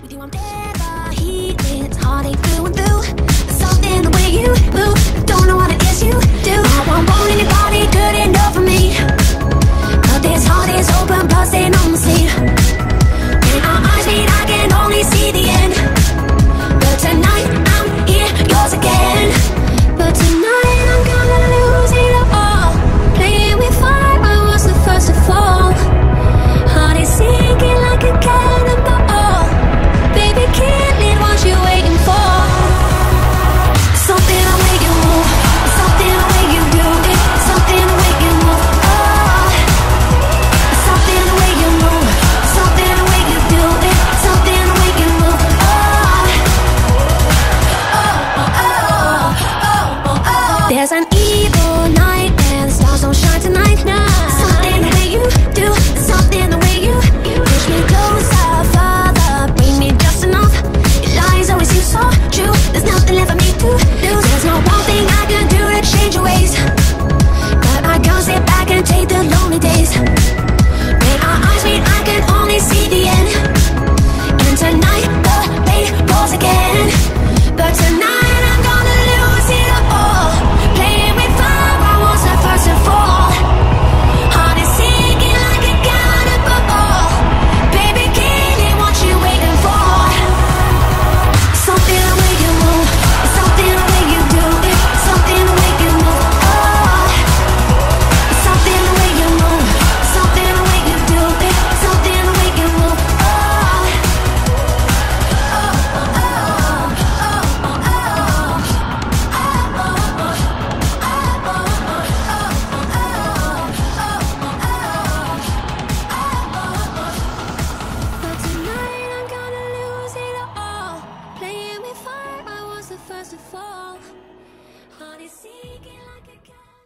With you I'm never heated, it's heartache through and through. There's something the way you move, don't know what it is you do. I won't want anybody good enough for me, but this heart is open, busting on the sleeve. When our eyes meet, I can only see the end. But tonight I'm here, yours again. But tonight I'm gonna lose it all. Playing with fire, I was the first to fall. Heart is sinking like a cannonball. Baby, can't leave what you're waiting for. Something the way you move, something the way you do it, something the way you move. Oh, something the way you move, something the way you do it, something the way you move. Oh, oh, oh, oh, oh, oh. There's an evil night and the stars don't shine tonight. Nah. Something the way you do, something the way you push me closer, further, bring me just enough. Your lies always seem so true. There's nothing left for me to lose. There's no one thing I can do to change your ways, but I can't sit back and take the lonely days. When our eyes meet, I can only see the end. And tonight the rain pours again. But tonight I'm gonna lose it all. Playing with fire, I was the first to fall. Heart is sinking like a cannonball. Baby, can't leave what you waiting for. Something the way you move, something the way you do it, something the way you move. Oh, something the way you move, something the way you do it, something the way you move. Oh, oh, oh, oh, oh, but tonight I'm gonna lose it all. Playing with fire, I was the first to fall. Heart is sinking like a cat.